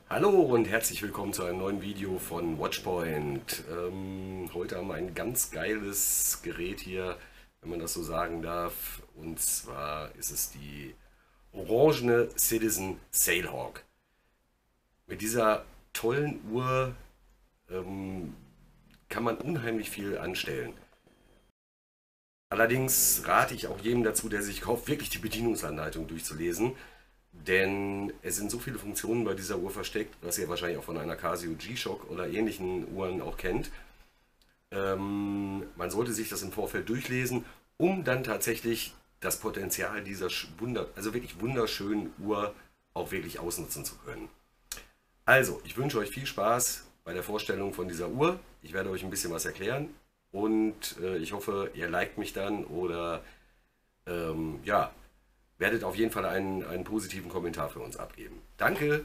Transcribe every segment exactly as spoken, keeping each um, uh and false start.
Hallo und herzlich willkommen zu einem neuen Video von Watchpoint. Ähm, heute haben wir ein ganz geiles Gerät hier, wenn man das so sagen darf. Und zwar ist es die orangene Citizen Sailhawk. Mit dieser tollen Uhr ähm, kann man unheimlich viel anstellen. Allerdings rate ich auch jedem dazu, der sich kauft, wirklich die Bedienungsanleitung durchzulesen. Denn es sind so viele Funktionen bei dieser Uhr versteckt, was ihr wahrscheinlich auch von einer Casio G-Shock oder ähnlichen Uhren auch kennt. Ähm, man sollte sich das im Vorfeld durchlesen, um dann tatsächlich das Potenzial dieser Wunder, also wirklich wunderschönen Uhr auch wirklich ausnutzen zu können. Also, ich wünsche euch viel Spaß bei der Vorstellung von dieser Uhr. Ich werde euch ein bisschen was erklären und äh, ich hoffe, ihr liked mich dann oder ähm, ja, werdet auf jeden Fall einen, einen positiven Kommentar für uns abgeben. Danke!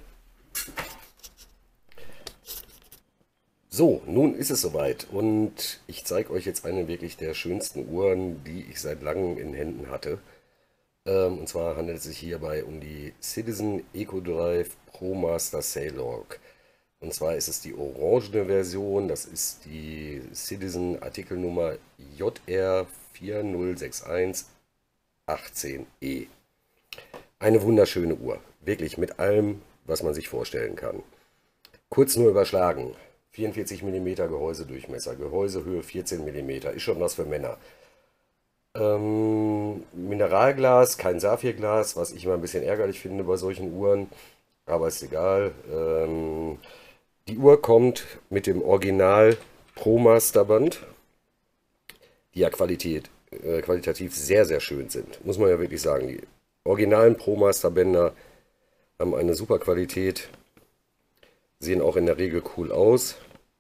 So, nun ist es soweit und ich zeige euch jetzt eine wirklich der schönsten Uhren, die ich seit langem in Händen hatte. Ähm, und zwar handelt es sich hierbei um die Citizen EcoDrive ProMaster Sailhawk. Und zwar ist es die orangene Version, das ist die Citizen Artikelnummer J R vier null sechs eins achtzehn E. Eine wunderschöne Uhr, wirklich mit allem, was man sich vorstellen kann. Kurz nur überschlagen, vierundvierzig Millimeter Gehäusedurchmesser, Gehäusehöhe vierzehn Millimeter, ist schon was für Männer. Ähm, Mineralglas, kein Saphirglas, was ich immer ein bisschen ärgerlich finde bei solchen Uhren, aber ist egal. Ähm, die Uhr kommt mit dem Original ProMaster Band, die ja Qualität, äh, qualitativ sehr, sehr schön sind, muss man ja wirklich sagen. Die originalen ProMaster Bänder haben eine super Qualität, sehen auch in der Regel cool aus.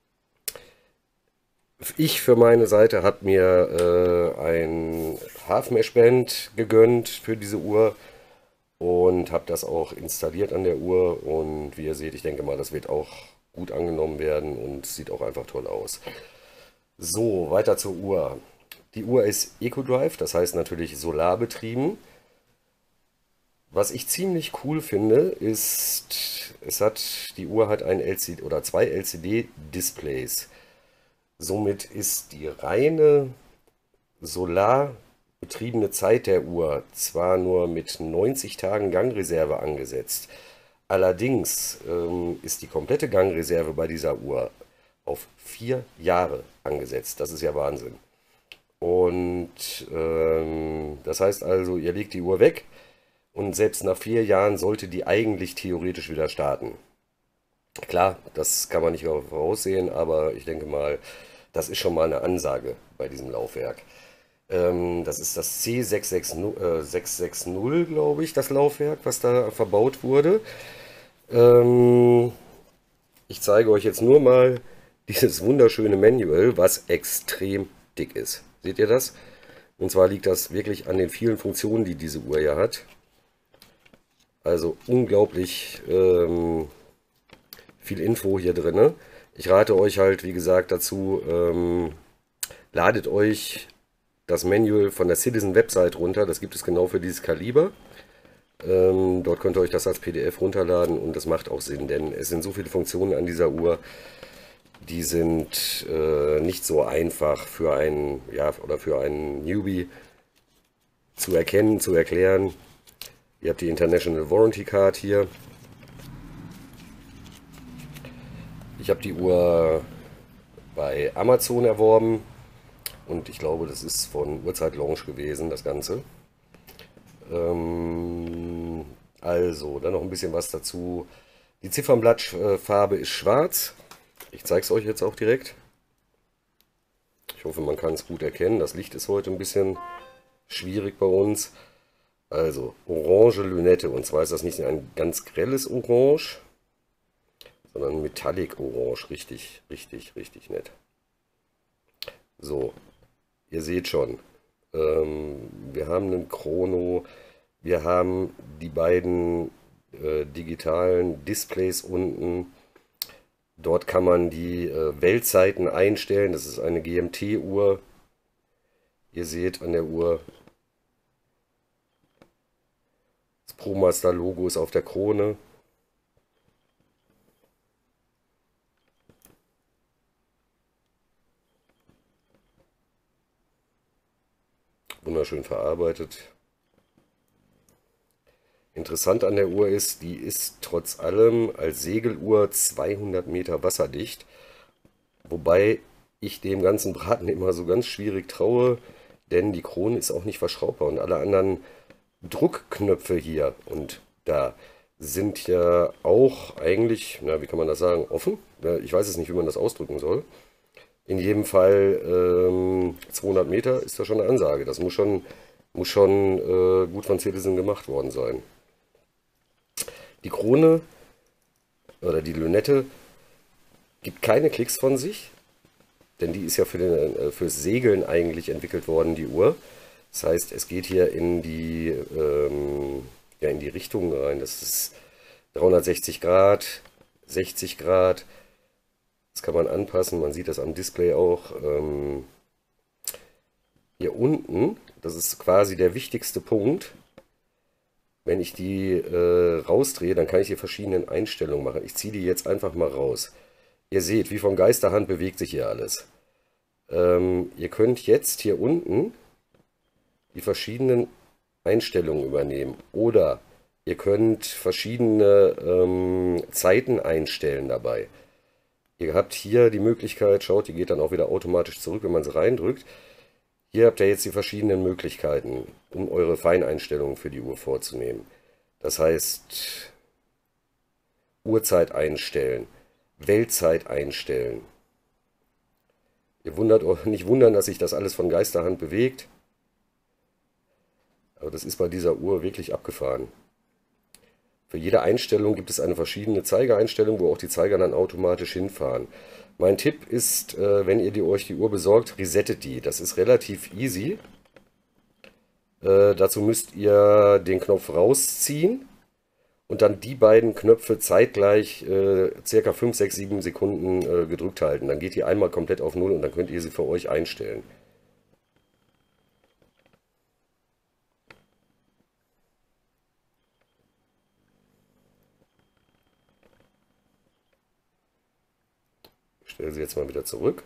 Ich für meine Seite habe mir äh, ein Half-Mesh-Band gegönnt für diese Uhr und habe das auch installiert an der Uhr. Und wie ihr seht, ich denke mal, das wird auch gut angenommen werden und sieht auch einfach toll aus. So, weiter zur Uhr. Die Uhr ist EcoDrive, das heißt natürlich solarbetrieben. Was ich ziemlich cool finde, ist, es hat, die Uhr hat ein L C D oder zwei L C D-Displays. Somit ist die reine solarbetriebene Zeit der Uhr zwar nur mit neunzig Tagen Gangreserve angesetzt, allerdings ähm, ist die komplette Gangreserve bei dieser Uhr auf vier Jahre angesetzt. Das ist ja Wahnsinn. Und ähm, das heißt also, ihr legt die Uhr weg und selbst nach vier Jahren sollte die eigentlich theoretisch wieder starten. Klar, das kann man nicht voraussehen, aber ich denke mal, das ist schon mal eine Ansage bei diesem Laufwerk. Ähm, das ist das C sechs sechs null, äh, sechs sechs null, glaube ich, das Laufwerk, was da verbaut wurde. Ähm, ich zeige euch jetzt nur mal dieses wunderschöne Manual, was extrem dick ist. Seht ihr das? Und zwar liegt das wirklich an den vielen Funktionen, die diese Uhr ja hat. Also unglaublich ähm, viel Info hier drin. Ich rate euch halt, wie gesagt, dazu, ähm, ladet euch das Manual von der Citizen Website runter. Das gibt es genau für dieses Kaliber. Ähm, dort könnt ihr euch das als P D F runterladen und das macht auch Sinn, denn es sind so viele Funktionen an dieser Uhr, die sind äh, nicht so einfach für einen, ja, oder für einen Newbie zu erkennen, zu erklären. Ihr habt die International Warranty Card hier. Ich habe die Uhr bei Amazon erworben und ich glaube, das ist von Uhrzeit Lounge gewesen, das Ganze. Ähm, also, dann noch ein bisschen was dazu. Die Ziffernblattfarbe ist schwarz. Ich zeige es euch jetzt auch direkt. Ich hoffe, man kann es gut erkennen. Das Licht ist heute ein bisschen schwierig bei uns. Also, orange Lünette. Und zwar ist das nicht ein ganz grelles Orange, sondern Metallic Orange. Richtig, richtig, richtig nett. So, ihr seht schon. Ähm, wir haben einen Chrono. Wir haben die beiden äh, digitalen Displays unten. Dort kann man die äh, Weltzeiten einstellen. Das ist eine G M T-Uhr. Ihr seht an der Uhr, das ProMaster-Logo ist auf der Krone. wunderschön verarbeitet. Interessant an der Uhr ist, die ist trotz allem als Segeluhr zweihundert Meter wasserdicht, wobei ich dem ganzen Braten immer so ganz schwierig traue, denn die Krone ist auch nicht verschraubbar und alle anderen Druckknöpfe hier und da sind ja auch eigentlich, na, wie kann man das sagen, offen. Ja, ich weiß es nicht, wie man das ausdrücken soll. In jedem Fall ähm, zweihundert Meter ist da schon eine Ansage. Das muss schon, muss schon äh, gut von Citizen gemacht worden sein. Die Krone oder die Lünette gibt keine Klicks von sich, denn die ist ja für den, äh, fürs Segeln eigentlich entwickelt worden, die Uhr. Das heißt, es geht hier in die, ähm, ja, in die Richtung rein. Das ist dreihundertsechzig Grad, sechzig Grad. Das kann man anpassen. Man sieht das am Display auch. Ähm, hier unten, das ist quasi der wichtigste Punkt. Wenn ich die äh, rausdrehe, dann kann ich hier verschiedene Einstellungen machen. Ich ziehe die jetzt einfach mal raus. Ihr seht, wie von Geisterhand bewegt sich hier alles. Ähm, ihr könnt jetzt hier unten die verschiedenen Einstellungen übernehmen. Oder ihr könnt verschiedene ähm, Zeiten einstellen dabei. Ihr habt hier die Möglichkeit, schaut, die geht dann auch wieder automatisch zurück, wenn man sie reindrückt. Hier habt ihr jetzt die verschiedenen Möglichkeiten, um eure Feineinstellungen für die Uhr vorzunehmen. Das heißt, Uhrzeit einstellen, Weltzeit einstellen. Ihr wundert euch nicht wundern, dass sich das alles von Geisterhand bewegt. Aber das ist bei dieser Uhr wirklich abgefahren. Für jede Einstellung gibt es eine verschiedene Zeigereinstellung, wo auch die Zeiger dann automatisch hinfahren. Mein Tipp ist, äh, wenn ihr die, euch die Uhr besorgt, resettet die. Das ist relativ easy. Äh, dazu müsst ihr den Knopf rausziehen und dann die beiden Knöpfe zeitgleich äh, circa fünf, sechs, sieben Sekunden äh, gedrückt halten. Dann geht die einmal komplett auf Null und dann könnt ihr sie für euch einstellen. Ich stelle sie jetzt mal wieder zurück.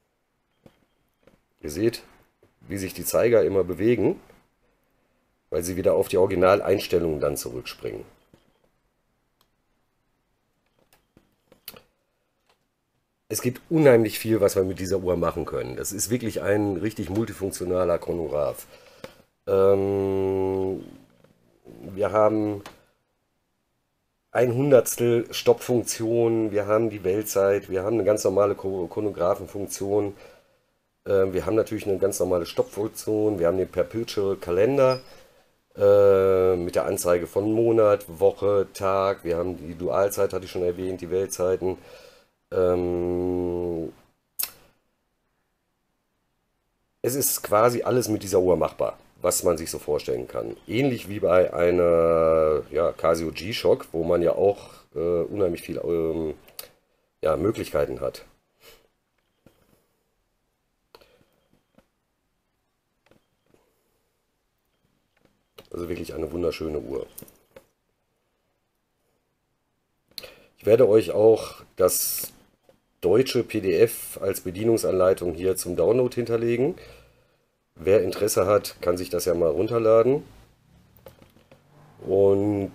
Ihr seht, wie sich die Zeiger immer bewegen, weil sie wieder auf die Originaleinstellungen dann zurückspringen. Es gibt unheimlich viel, was wir mit dieser Uhr machen können. Das ist wirklich ein richtig multifunktionaler Chronograph. Ähm, wir haben ein Hundertstel Stoppfunktion, wir haben die Weltzeit, wir haben eine ganz normale Chronographenfunktion, äh, wir haben natürlich eine ganz normale Stoppfunktion, wir haben den Perpetual Kalender äh, mit der Anzeige von Monat, Woche, Tag, wir haben die Dualzeit, hatte ich schon erwähnt, die Weltzeiten. Ähm, es ist quasi alles mit dieser Uhr machbar, was man sich so vorstellen kann. Ähnlich wie bei einer ja, Casio G-Shock, wo man ja auch äh, unheimlich viele ähm, ja, Möglichkeiten hat. Also wirklich eine wunderschöne Uhr. Ich werde euch auch das deutsche P D F als Bedienungsanleitung hier zum Download hinterlegen. Wer Interesse hat, kann sich das ja mal runterladen. Und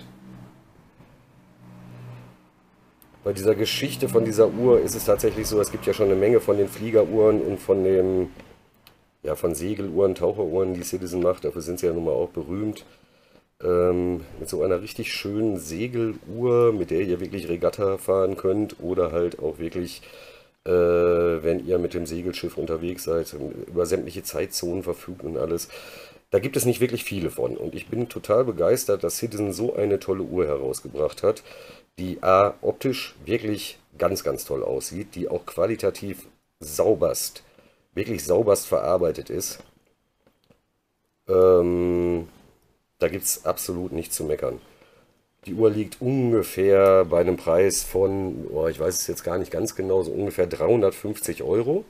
bei dieser Geschichte von dieser Uhr ist es tatsächlich so, es gibt ja schon eine Menge von den Fliegeruhren und von dem, ja, von Segeluhren, Taucheruhren, die Citizen macht. Dafür sind sie ja nun mal auch berühmt. Ähm, mit so einer richtig schönen Segeluhr, mit der ihr wirklich Regatta fahren könnt oder halt auch wirklich, äh, wenn ihr mit dem Segelschiff unterwegs seid, über sämtliche Zeitzonen verfügt und alles. Da gibt es nicht wirklich viele von und ich bin total begeistert, dass Citizen so eine tolle Uhr herausgebracht hat, die A, optisch wirklich ganz, ganz toll aussieht, die auch qualitativ sauberst, wirklich sauberst verarbeitet ist. Ähm, Da gibt es absolut nichts zu meckern. Die Uhr liegt ungefähr bei einem Preis von, oh, ich weiß es jetzt gar nicht ganz genau, so ungefähr dreihundertfünfzig Euro.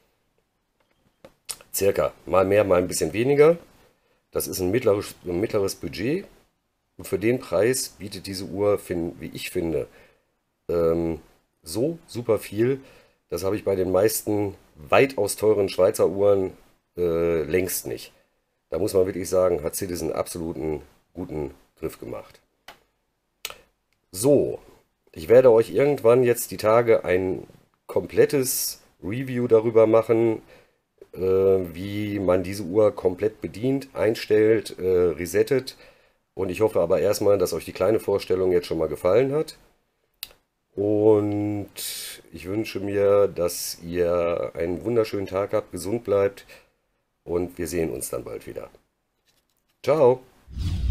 Circa, mal mehr, mal ein bisschen weniger. Das ist ein mittleres, ein mittleres Budget. Und für den Preis bietet diese Uhr, find, wie ich finde, ähm, so super viel. Das habe ich bei den meisten weitaus teuren Schweizer Uhren äh, längst nicht. Da muss man wirklich sagen, hat Citizen absoluten guten Griff gemacht. So, ich werde euch irgendwann jetzt die Tage ein komplettes Review darüber machen, äh, wie man diese Uhr komplett bedient, einstellt, äh, resettet. Und ich hoffe aber erstmal, dass euch die kleine Vorstellung jetzt schon mal gefallen hat. Und ich wünsche mir, dass ihr einen wunderschönen Tag habt, gesund bleibt und wir sehen uns dann bald wieder. Ciao!